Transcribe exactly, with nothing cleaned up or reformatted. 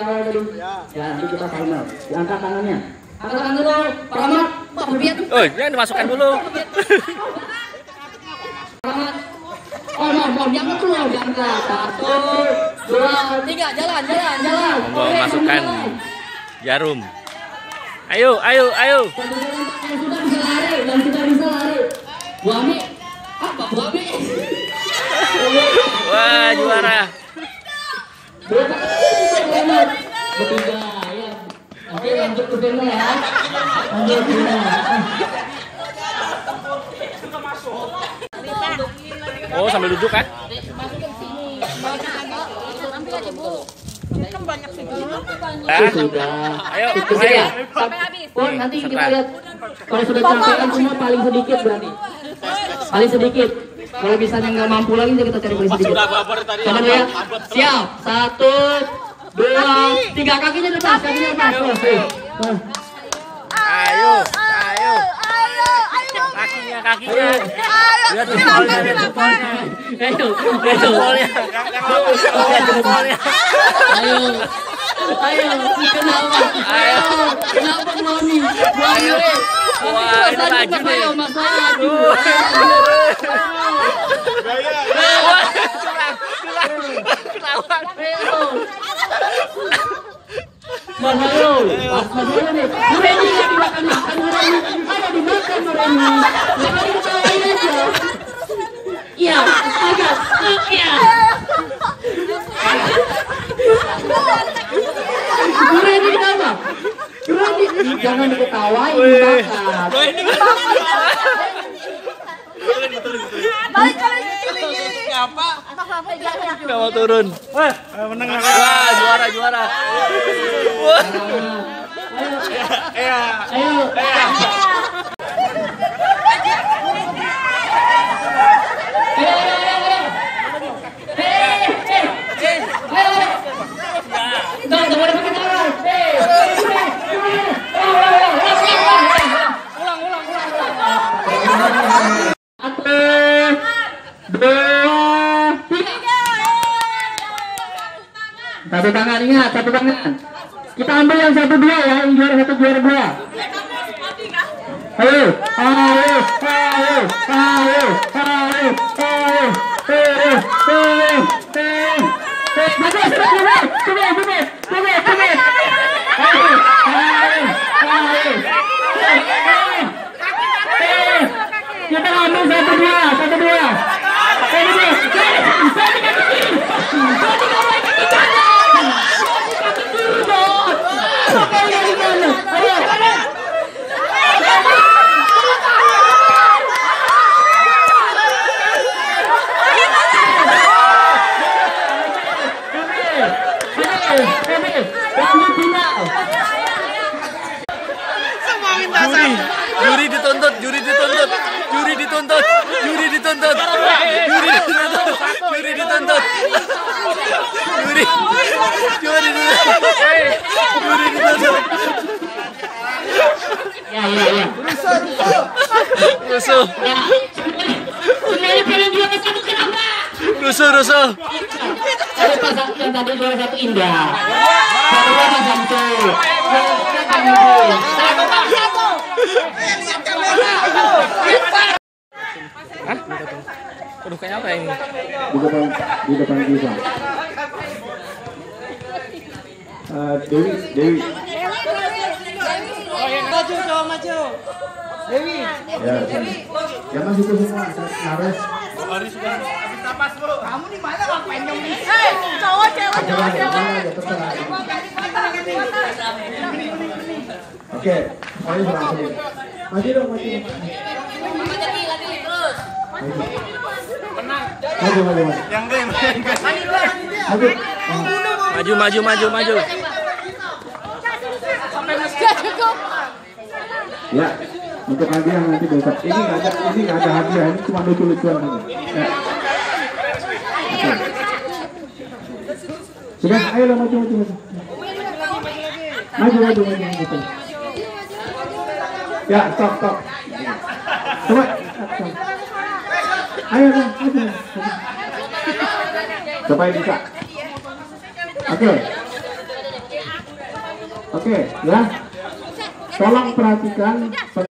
Ya, nanti kita final. Diangkat tangannya. Angkat tangan dulu. Selamat. Oh, jangan dimasukkan dulu. Selamat. Oh, mau, mau diangkat dulu, diangkat. Satu, dua, tiga, jalan, jalan, jalan. Mau masukkan jarum. Ayo, ayo, ayo. Dan sudah bisa lari, dan sudah bisa lari. Bu Ami, apa Bu Ami? Wah, juara. Ketiga, ya. Oke, lanjut ke final ya. Lanjut ke final. Oh, sambil duduk kan? Masukin sini. Ambil aja, Bu. Kan banyak segini. Ah, Sudah. ayo, Cukup ayo. ya. Sampai habis. Pun nanti kita lihat. Kalau sudah capek semua paling sedikit berarti. Paling sedikit. Kalau misalnya nggak mampu lagi kita cari paling sedikit. Coba ya. Siap. Satu, dua, tiga, kakinya lepas, kakinya lepas. Oh, Ayo, ayo. Kakinya, kakinya. Lihat jempolnya, lihat jempolnya. Ayo, Lihat jempolnya. Lihat jempolnya. ayo, ayo, kenapa? Ayo, kenapa Mami? Mami, Wah, ini laju nih. Ayo, Mas Ayu. Wah, curang, curang. Ketahuan. Mas Ayu, Mas Ayu nih. Nureni yang dimakan makan Nureni. Ayo dimakan Nureni. Jangan diketawain aja. Iya, agak, iya. Nureni kenapa? Nureni, jangan diketawain dimakan. Balik balik sini. Apa? Nggak mau turun. Wah, menang lah. Wah, juara, juara. Wah. Iya. Ayo. Satu tangan, ingat, satu tangan. Kita ambil yang satu dua ya, yang juara satu juara dua. Ayo, ayo, ayo, ayo, ayo, ayo, ayo, ayo, ayo. Bagus, bagus, coba, coba, coba, coba. Ayo, ayo, ayo. Kita ambil satu dua, satu dua. Satu dua. Satu kaki kiri. Satu kaki kanan. Juri, juri dituntut, juri dituntut, juri dituntut, juri dituntut, juri dituntut, juri dituntut, juri, juri dituntut, juri dituntut. Ya, ya, ya. Rusuh, Sebenarnya pengen juara satu kenapa? rusuh, rusuh. Ada pasang yang tadi juara satu Indah. Satu lagi Samsul. Hah? Aduh, kayak apa ini? Di depan, di depan bisa. Uh, Dewi, Dewi. Maju, coba maju. Dewi. Ya, jangan situ semua. Nares. Kamu di mana ngapain dong nih? Eh, cowok cewek cowok Jangan, cewek. jangan, ya terserah. Oke, ayo langsung. Maju dong, maju. Maju, maju, maju. Yang game, yang game. Maju. Maju, maju, maju, maju. Ya, untuk hadiah nanti besok. Ini nggak ada, ini nggak ada hadiah. Ini cuma lucu-lucuan saja. Ya. Oke. Sudah, ayo lah maju, maju, maju. Maju, maju, maju, maju. Ya, stop, stop. Coba, stop. Ayo lah, maju. Supaya bisa. Oke. Oke, ya. Tolong perhatikan